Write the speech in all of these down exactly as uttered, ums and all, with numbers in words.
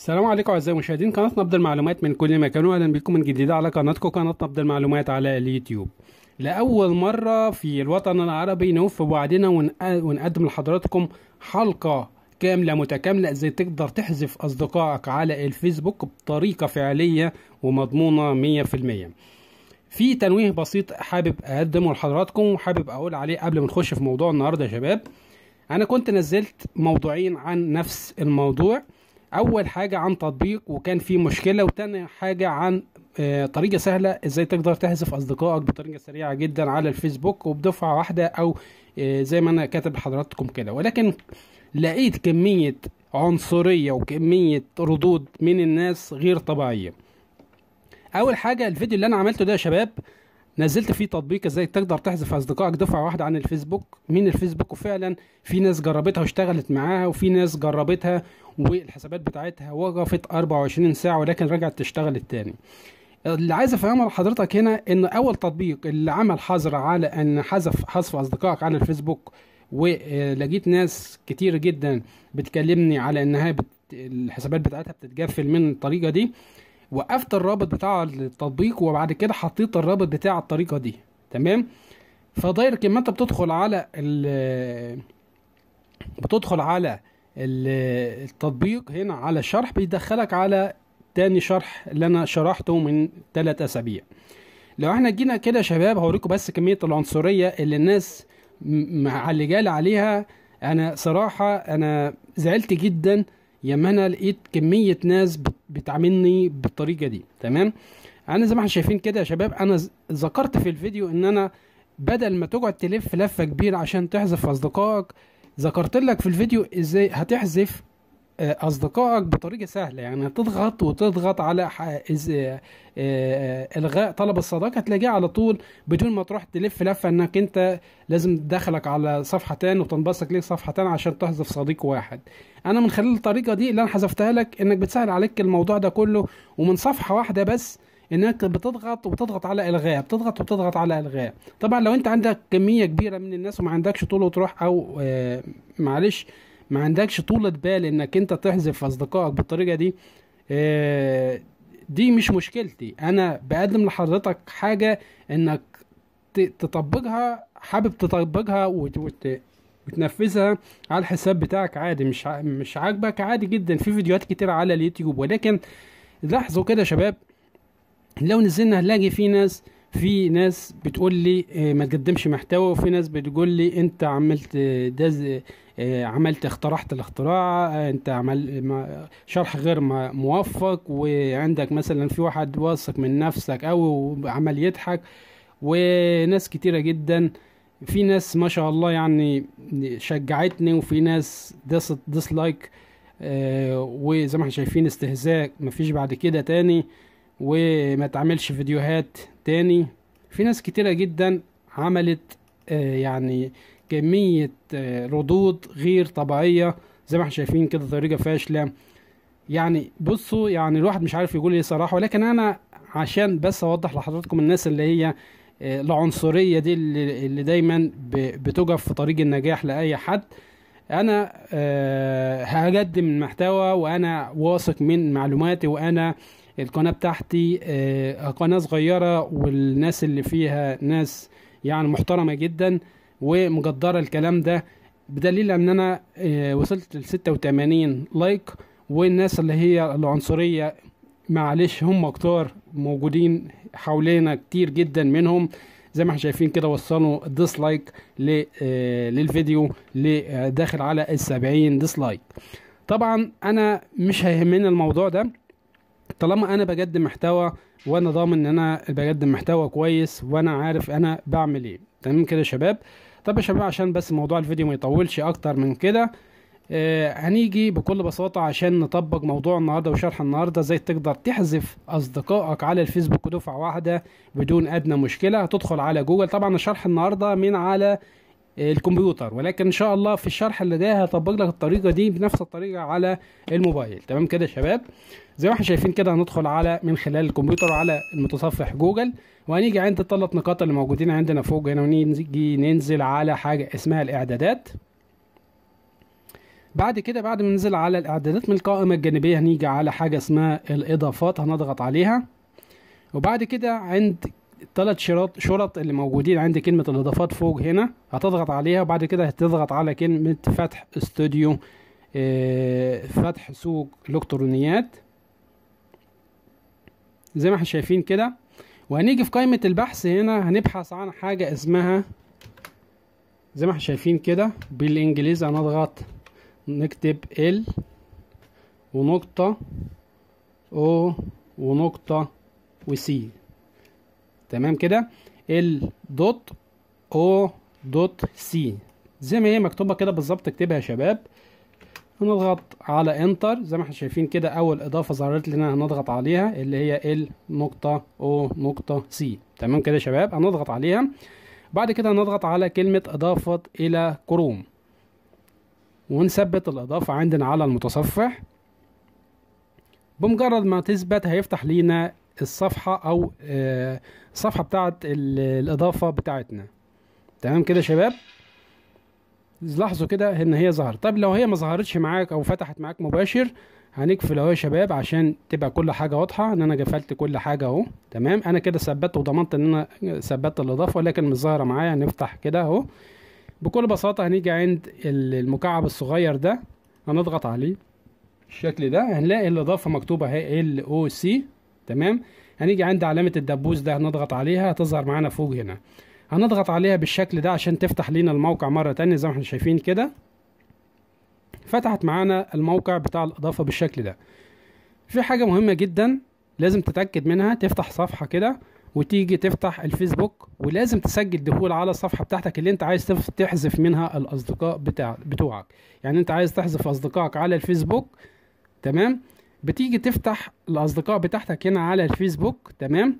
السلام عليكم اعزائي المشاهدين قناه نبض المعلومات من كل مكان، واهلا بكم من جديد على قناتكم قناه نبض المعلومات على اليوتيوب. لاول مره في الوطن العربي نوفي وعدنا ونقدم لحضراتكم حلقه كامله متكامله ازاي تقدر تحذف اصدقائك على الفيسبوك بطريقه فعليه ومضمونه مية في المية. في تنويه بسيط حابب اقدمه لحضراتكم وحابب اقول عليه قبل ما نخش في موضوع النهارده يا شباب. انا كنت نزلت موضوعين عن نفس الموضوع، اول حاجه عن تطبيق وكان فيه مشكله، وتاني حاجه عن آه طريقه سهله ازاي تقدر تحذف اصدقائك بطريقه سريعه جدا على الفيسبوك وبدفعه واحده، او آه زي ما انا كاتب لحضراتكم كده. ولكن لقيت كميه عنصريه وكميه ردود من الناس غير طبيعيه. اول حاجه الفيديو اللي انا عملته ده يا شباب نزلت فيه تطبيق ازاي تقدر تحذف اصدقائك دفعه واحده عن الفيسبوك من الفيسبوك، وفعلا في ناس جربتها واشتغلت معاها، وفي ناس جربتها والحسابات بتاعتها وقفت أربعة وعشرين ساعه ولكن رجعت تشتغل التاني. اللي عايز افهمه لحضرتك هنا ان اول تطبيق اللي عمل حظر على ان حذف حذف اصدقائك على الفيسبوك، ولقيت ناس كتير جدا بتكلمني على انها بت... الحسابات بتاعتها بتتقفل من الطريقه دي، وقفت الرابط بتاع التطبيق وبعد كده حطيت الرابط بتاع الطريقه دي. تمام. فدايركت لما انت بتدخل على ال بتدخل على ال التطبيق هنا على الشرح بيدخلك على تاني شرح اللي انا شرحته من ثلاث اسابيع. لو احنا جينا كده يا شباب هوريكم بس كميه العنصريه اللي الناس معلقه عليها. انا صراحه انا زعلت جدا ياما انا لقيت كميه ناس بتعاملني بالطريقه دي. تمام. انا زي ما احنا شايفين كده يا شباب، انا ذكرت في الفيديو ان انا بدل ما تقعد تلف لفه كبيره عشان تحذف اصدقائك، ذكرت لك في الفيديو ازاي هتحذف اصدقائك بطريقه سهله. يعني هتضغط وتضغط على الغاء طلب الصداقه، هتلاقيه على طول بدون ما تروح تلف لفه انك انت لازم تدخلك على صفحه تاني وتنبثق ليك صفحه تاني عشان تحذف صديق واحد. انا من خلال الطريقه دي اللي انا حذفتها لك انك بتسهل عليك الموضوع ده كله، ومن صفحه واحده بس انك بتضغط وبتضغط على الغاء، بتضغط وبتضغط على الغاء. طبعا لو انت عندك كميه كبيره من الناس وما عندكش طول وتروح، او آه معلش ما عندكش طولة بال انك انت تحذف اصدقائك بالطريقة دي، آه دي مش مشكلتي. انا بقدم لحضرتك حاجة انك تطبقها، حابب تطبقها وت... وت... وتنفذها على الحساب بتاعك عادي. مش ع... مش عاجبك عادي جدا، في فيديوهات كتير على اليوتيوب. ولكن لاحظوا كده يا شباب، لو نزلنا هنلاقي في ناس في ناس بتقول لي ما تقدمش محتوى، وفي ناس بتقول لي انت عملت ده عملت اخترعت الاختراع، انت عمل شرح غير موفق، وعندك مثلا في واحد واثق من نفسك او عمل يضحك، وناس كتيرة جدا. في ناس ما شاء الله يعني شجعتني، وفي ناس دست ديسلايك، اه وزي ما احنا شايفين استهزاء مفيش بعد كده تاني، وما تعملش فيديوهات تاني. في ناس كتيرة جدا عملت آه يعني كمية آه ردود غير طبيعية زي ما احنا شايفين كده، طريقة فاشلة. يعني بصوا، يعني الواحد مش عارف يقول ايه صراحة. ولكن انا عشان بس اوضح لحضراتكم الناس اللي هي آه العنصرية دي اللي, اللي دايما بتقف في طريق النجاح لأي حد، انا أه هقدم محتوى وانا واثق من معلوماتي، وانا القناة بتاعتي أه قناة صغيرة والناس اللي فيها ناس يعني محترمة جدا ومقدرة الكلام ده، بدليل ان انا أه وصلت ل ستة وتمانين لايك. والناس اللي هي العنصرية معلش هم كتار موجودين حوالينا كتير جدا منهم، زي ما احنا شايفين كده وصلوا الديسلايك للفيديو داخل على السبعين ديسلايك. طبعا انا مش هيهمني الموضوع ده طالما انا بقدم محتوى وانا ضامن ان انا بقدم محتوى كويس وانا عارف انا بعمل ايه. تمام كده يا شباب. طب يا شباب عشان بس موضوع الفيديو ما يطولش اكتر من كده، آه هنيجي بكل بساطة عشان نطبق موضوع النهاردة وشرح النهاردة ازاي تقدر تحذف اصدقائك على الفيسبوك دفعة واحدة بدون ادنى مشكلة. هتدخل على جوجل. طبعا الشرح النهاردة من على الكمبيوتر، ولكن ان شاء الله في الشرح اللي جاي هطبق لك الطريقة دي بنفس الطريقة على الموبايل. تمام كده يا شباب. زي ما احنا شايفين كده هندخل على من خلال الكمبيوتر على المتصفح جوجل، وهنيجي عند الثلاث نقاط اللي موجودين عندنا فوق هنا، ونيجي ننزل على حاجة اسمها الاعدادات. بعد كده بعد ما ننزل على الاعدادات من القائمة الجانبية هنيجي على حاجة اسمها الاضافات، هنضغط عليها. وبعد كده عند الثلاث شرط شرط اللي موجودين عند كلمة الاضافات فوق هنا هتضغط عليها، وبعد كده هتضغط على كلمة فتح استوديو اه فتح سوق الكترونيات زي ما احنا شايفين كده. وهنيجي في قائمة البحث هنا هنبحث عن حاجة اسمها زي ما احنا شايفين كده بالانجليزي، هنضغط نكتب ال ونقطة او ونقطة وسي، تمام كده، ال دوت او دوت سي زي ما هي مكتوبة كده بالظبط، اكتبها يا شباب. هنضغط على انتر زي ما احنا شايفين كده، اول اضافة ظهرت لنا هنضغط عليها اللي هي ال نقطة او نقطة سي، تمام كده يا شباب. هنضغط عليها، بعد كده هنضغط على كلمة اضافة الى كروم ونثبت الاضافة عندنا على المتصفح. بمجرد ما تثبت هيفتح لينا الصفحة او الصفحة بتاعت الاضافة بتاعتنا، تمام كده يا شباب. لاحظوا كده ان هي ظهرت. طب لو هي ما ظهرتش معاك او فتحت معاك مباشر هنقفل اهو يا شباب عشان تبقى كل حاجه واضحه ان انا قفلت كل حاجه اهو، تمام. انا كده ثبت وضمنت ان انا ثبت الاضافه ولكن مش ظاهره معايا. هنفتح كده اهو بكل بساطه، هنيجي عند المكعب الصغير ده هنضغط عليه بالشكل ده، هنلاقي الاضافه مكتوبه اهي ال او سي، تمام. هنيجي عند علامه الدبوس ده هنضغط عليها هتظهر معانا فوق هنا، هنضغط عليها بالشكل ده عشان تفتح لينا الموقع مرة تانية زي ما احنا شايفين كده. فتحت معانا الموقع بتاع الإضافة بالشكل ده. في حاجة مهمة جدا لازم تتأكد منها، تفتح صفحة كده وتيجي تفتح الفيسبوك، ولازم تسجل دخول على الصفحة بتاعتك اللي انت عايز تحذف منها الأصدقاء بتاع بتوعك. يعني انت عايز تحذف أصدقائك على الفيسبوك، تمام. بتيجي تفتح الأصدقاء بتاعتك هنا على الفيسبوك، تمام.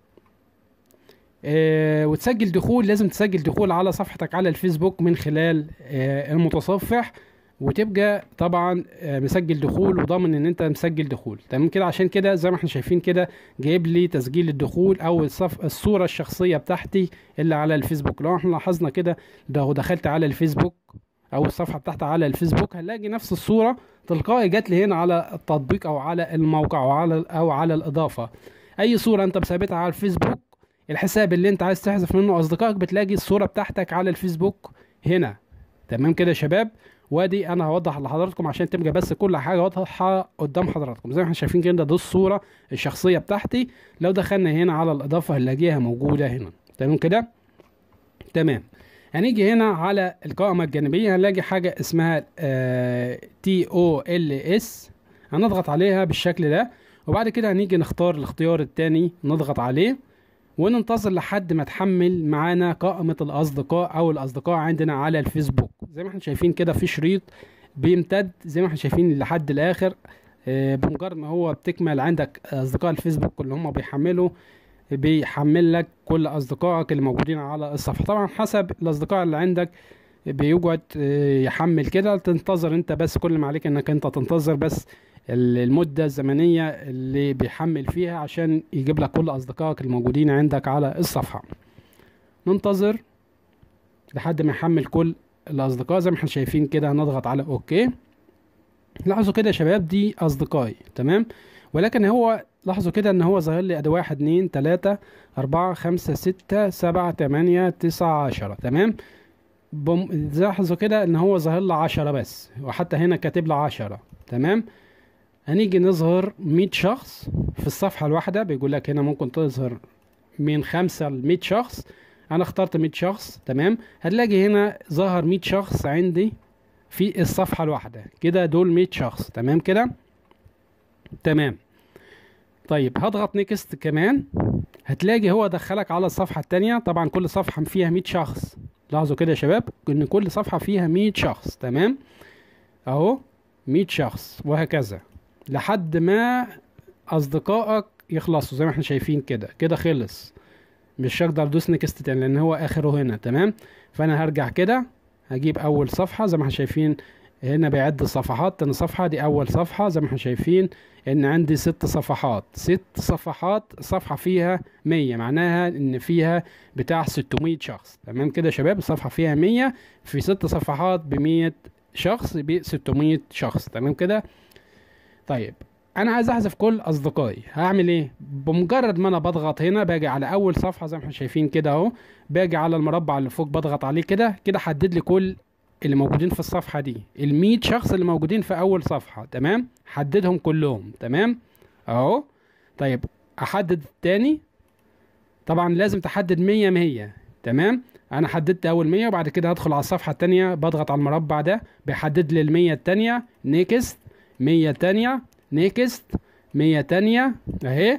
آه وتسجل دخول، لازم تسجل دخول على صفحتك على الفيسبوك من خلال آه المتصفح، وتبقى طبعا آه مسجل دخول وضامن ان انت مسجل دخول، تمام كده. عشان كده زي ما احنا شايفين كده جايب لي تسجيل الدخول او الصف الصورة الشخصية بتاعتي اللي على الفيسبوك. لو احنا لاحظنا كده لو دخلت على الفيسبوك او الصفحة بتاعتي على الفيسبوك هنلاقي نفس الصورة تلقائي جات لي هنا على التطبيق او على الموقع او على او على الاضافة. اي صورة انت مثبتها على الفيسبوك، الحساب اللي انت عايز تحذف منه اصدقائك، بتلاقي الصورة بتاعتك على الفيسبوك هنا، تمام كده يا شباب. وادي انا هوضح لحضراتكم عشان تبقى بس كل حاجة واضحة قدام حضراتكم. زي ما احنا شايفين كده دي الصورة الشخصية بتاعتي، لو دخلنا هنا على الاضافة هنلاقيها موجودة هنا، تمام كده، تمام. هنيجي هنا على القائمة الجانبية هنلاقي حاجة اسمها تي او ال اس، هنضغط عليها بالشكل ده. وبعد كده هنيجي نختار الاختيار التاني نضغط عليه وننتظر لحد ما تحمل معانا قائمة الأصدقاء أو الأصدقاء عندنا على الفيسبوك. زي ما احنا شايفين كده في شريط بيمتد زي ما احنا شايفين لحد الآخر. اه بمجرد ما هو بتكمل عندك أصدقاء الفيسبوك اللي هم بيحملوا، بيحمل لك كل أصدقائك اللي موجودين على الصفحة. طبعا حسب الأصدقاء اللي عندك بيقعد يحمل كده، تنتظر انت بس، كل ما عليك انك انت تنتظر بس المدة الزمنية اللي بيحمل فيها عشان يجيب لك كل أصدقائك الموجودين عندك على الصفحة. ننتظر لحد ما يحمل كل الأصدقاء زي ما احنا شايفين كده، هنضغط على أوكي. لاحظوا كده يا شباب دي أصدقائي، تمام. ولكن هو لاحظوا كده ان هو ظاهر لي ادي واحد اتنين تلاتة اربعة خمسة ستة سبعة تمانية تسعة عشرة، تمام. لاحظوا كده ان هو ظاهر لي عشرة بس، وحتى هنا كاتب لي عشرة، تمام. هنيجي نظهر مية شخص في الصفحة الواحدة، بيقول لك هنا ممكن تظهر من خمسة لمية شخص. انا اخترت مية شخص، تمام. هتلاقي هنا ظهر مية شخص عندي في الصفحة الواحدة كده، دول مية شخص، تمام كده، تمام. طيب هضغط نيكست كمان، هتلاقي هو دخلك على الصفحة التانية. طبعا كل صفحة فيها مية شخص، لاحظوا كده يا شباب ان كل صفحة فيها مية شخص، تمام اهو مية شخص، وهكذا لحد ما اصدقائك يخلصوا. زي ما احنا شايفين كده كده خلص، مش هقدر ادوس نيكست تاني لان هو اخره هنا، تمام. فانا هرجع كده هجيب اول صفحة زي ما احنا شايفين هنا بيعد الصفحات. تاني صفحة دي اول صفحة زي ما احنا شايفين ان عندي ست صفحات، ست صفحات، صفحة فيها مية معناها ان فيها بتاع ستمية شخص، تمام كده يا شباب. الصفحة فيها مية في ست صفحات بمية شخص ب ستمية شخص. تمام كده. طيب انا عايز احذف كل اصدقائي، هعمل ايه؟ بمجرد ما انا بضغط هنا باجي على اول صفحه زي ما احنا شايفين كده اهو، باجي على المربع اللي فوق بضغط عليه كده كده، حدد لي كل اللي موجودين في الصفحه دي، ال مية شخص اللي موجودين في اول صفحه. تمام، حددهم كلهم. تمام اهو. طيب احدد التاني، طبعا لازم تحدد مية مية. تمام، انا حددت اول مية، وبعد كده هدخل على الصفحه التانيه بضغط على المربع ده بيحدد لي ال مية التانيه، نيكست، مية تانيه، نيكست، مية تانية اهي،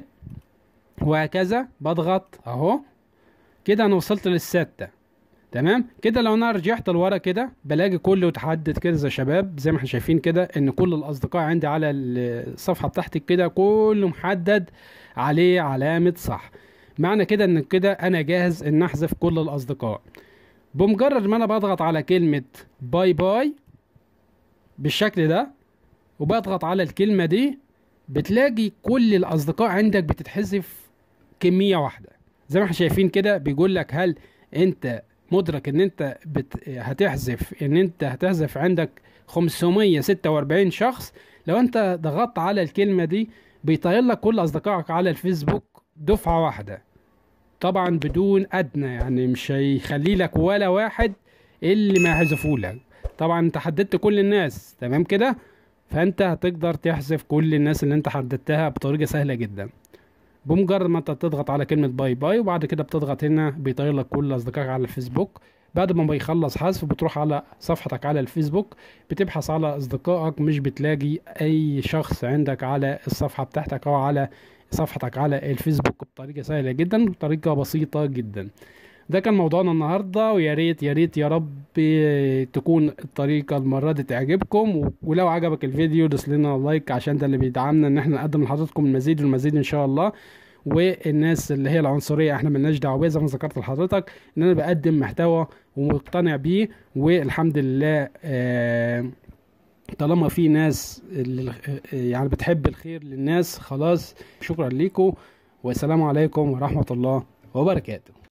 وهكذا بضغط اهو كده انا وصلت للستة. تمام كده. لو انا رجعت لورا كده بلاقي كله اتحدد كده يا شباب، زي ما احنا شايفين كده ان كل الاصدقاء عندي على الصفحه بتاعتي كده كله محدد عليه علامه صح. معنى كده ان كده انا جاهز ان احذف كل الاصدقاء. بمجرد ما انا بضغط على كلمه باي باي بالشكل ده وبضغط على الكلمه دي، بتلاقي كل الاصدقاء عندك بتتحذف كميه واحده. زي ما احنا شايفين كده بيقول لك هل انت مدرك ان انت بت... هتحذف ان انت هتحذف عندك خمسمية وستة واربعين شخص. لو انت ضغطت على الكلمه دي بيطير لك كل اصدقائك على الفيسبوك دفعه واحده، طبعا بدون ادنى، يعني مش هيخلي لك ولا واحد اللي ما يحذفوا لك. طبعا انت حددت كل الناس. تمام كده، فانت هتقدر تحذف كل الناس اللي انت حددتها بطريقه سهله جدا. بمجرد ما انت تضغط على كلمه باي باي وبعد كده بتضغط هنا بيطير لك كل اصدقائك على الفيسبوك. بعد ما بيخلص حذف بتروح على صفحتك على الفيسبوك بتبحث على اصدقائك، مش بتلاقي اي شخص عندك على الصفحه بتاعتك او على صفحتك على الفيسبوك بطريقه سهله جدا، بطريقه بسيطه جدا. ده كان موضوعنا النهارده، ويا ريت يا ريت يا رب تكون الطريقه المره دي تعجبكم، ولو عجبك الفيديو دوس لنا لايك عشان ده اللي بيدعمنا ان احنا نقدم لحضراتكم المزيد والمزيد ان شاء الله. والناس اللي هي العنصريه احنا ملناش دعوه بيها، زي ما ذكرت لحضرتك ان انا بقدم محتوى ومقتنع بيه، والحمد لله آه طالما في ناس اللي يعني بتحب الخير للناس خلاص. شكرا لكم والسلام عليكم ورحمه الله وبركاته.